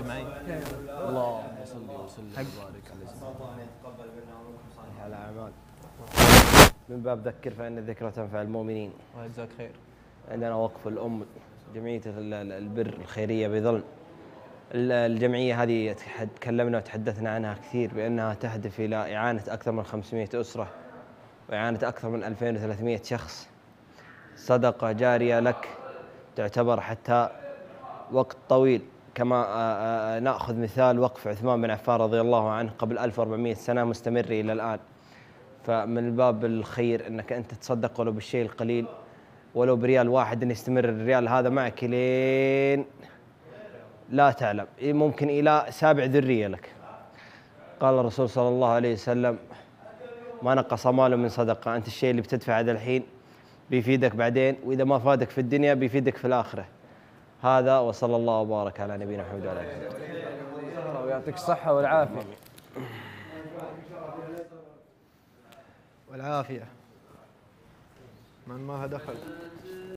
معي. اللهم صل وسلم وبارك على على الأعمال. من باب ذكر فإن الذكرى تنفع المؤمنين. وجزاك خير. عندنا وقف الأم، جمعية البر الخيرية بظلم. الجمعية هذه تكلمنا وتحدثنا عنها كثير بأنها تهدف إلى إعانة أكثر من 500 أسرة وإعانة أكثر من 2300 شخص. صدقة جارية لك تعتبر حتى وقت طويل، كما نأخذ مثال وقف عثمان بن عفان رضي الله عنه قبل 1400 سنة مستمر إلى الآن. فمن باب الخير أنك أنت تصدق ولو بالشيء القليل، ولو بريال واحد، أن يستمر الريال هذا معك لين لا تعلم، ممكن إلى 7 ذرية لك. قال الرسول صلى الله عليه وسلم: ما نقص مال من صدقة. أنت الشيء اللي بتدفع هذا الحين بيفيدك بعدين، وإذا ما فادك في الدنيا بيفيدك في الآخرة. هذا، وصلى الله وبارك على نبينا محمد وعلى آله وصحبه. ويعطيك الصحة والعافية. والعافية. من ما دخل